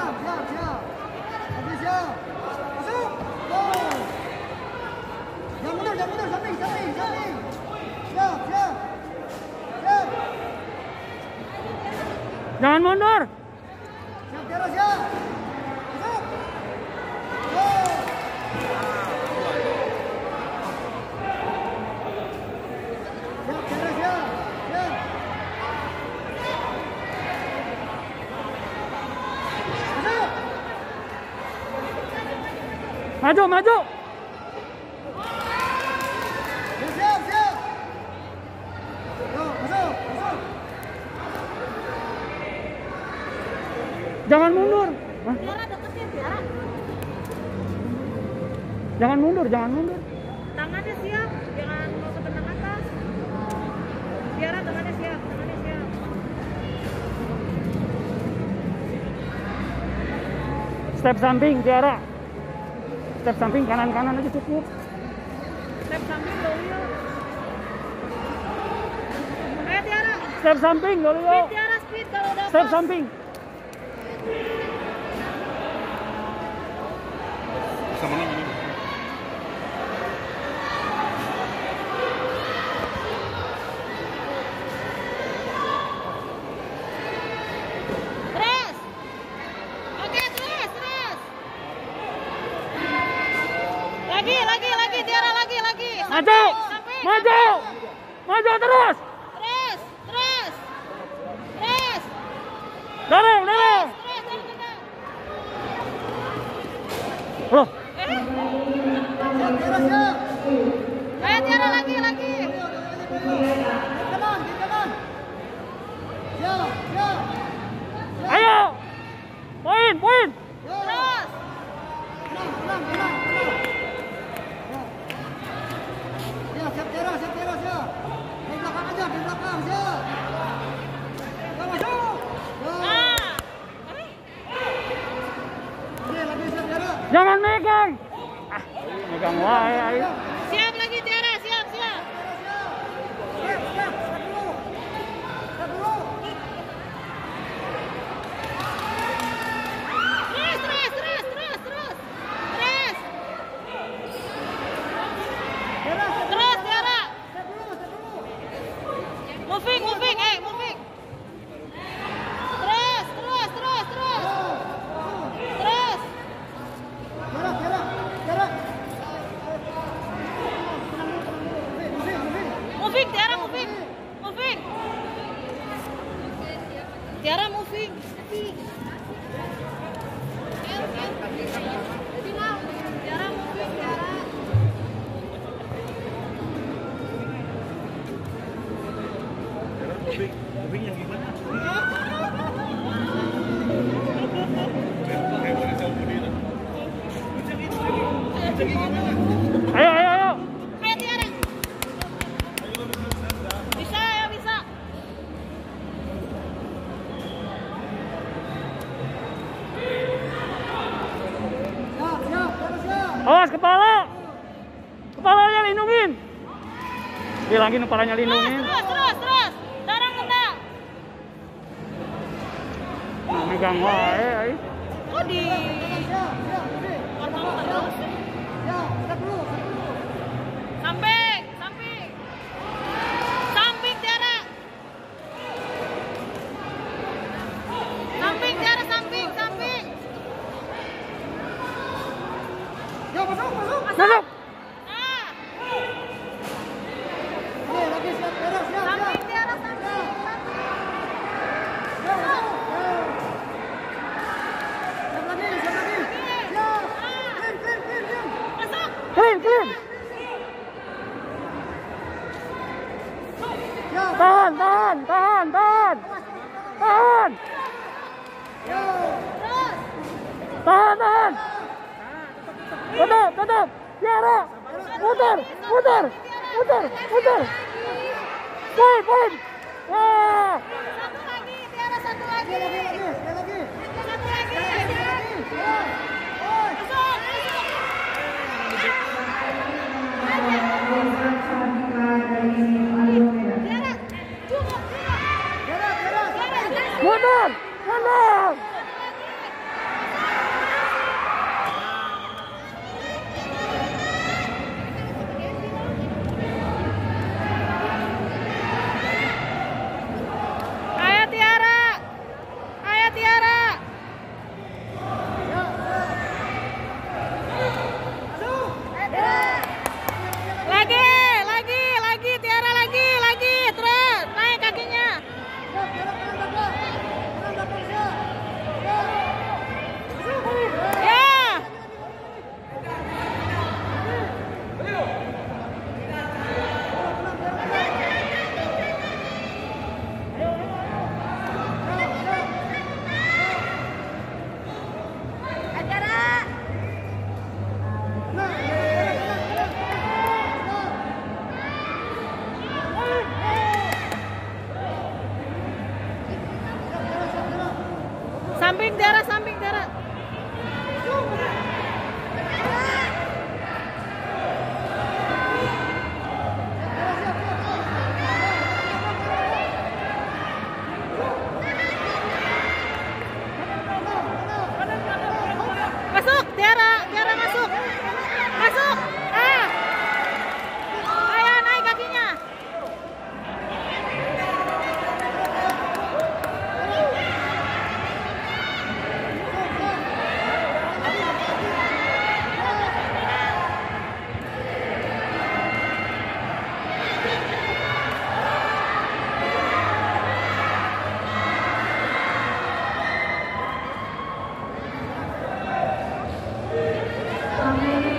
siap. Lagi siap. Masuk. Go. Jangan mundur, samping. Siap. Jangan mundur. Siap, Tiara, siap. Masuk. Go. Siap, Tiara, siap. Masuk. Maju. Siap. Go, masuk. Jangan mundur. Hah? Tiara deketin, Tiara. Jangan mundur. Tangannya siap, jangan mau ke benang atas. Tiara tangannya siap. Step samping, Tiara. Step samping kanan aja cukup. Step samping Dolio. Ayo Tiara. Step samping, Dolio. Speed Tiara, speed kalau udah Step pas. samping. Sama ini. Terus. Oke, terus. Lagi Tiara, lagi. Samping. Maju terus. Terus. Dorong. Terus. Loh, Siap, Tiara, siap. Ayo Tiara lagi. Di kanan. Siap. ayo. Poin. Terus. Tenang. Siap, Tiara, siap. Di belakang aja, siap. Go, masuk. Go. Oke, lagi siap, Tiara. Jangan megang. Megang wae ayo. Siap lagi Tiara, siap. Siap. Stop dulu. Terus. Tiara, Terus Tiara. stop dulu. Moving. Terus. Tiara. Moving Tiara, moving. Tiara moving. Tiara moving, Tiara. Moving yang gimana? Ayo. Ayo Tiara. Bisa. Siap. Awas kepalanya lindungin. Bilangin kepalanya lindungin. Terus. Darah kena. Megang wae ayo. Kok di Siap. potong terus? Siap, stop dulu. Samping Tiara. Samping. Yo, masuk. Masuk. Nah, Oke, lagi siap, Tiara, siap. samping Tiara, samping. Siap, masuk. Siap lagi. Siap. Clean. Masuk. Clean. Siap. Tahan. Yo. Tahan. Tutup. Tiara. Muter. Poin. Wah. Satu lagi, Tiara, satu lagi. Sekali lagi. Satu lagi. Oi. Masuk. Tiara, cukup. Tiara. Mundur. Satu lagi. Tiara masuk. Masuk. Ah. Ayo naik kakinya. Amin.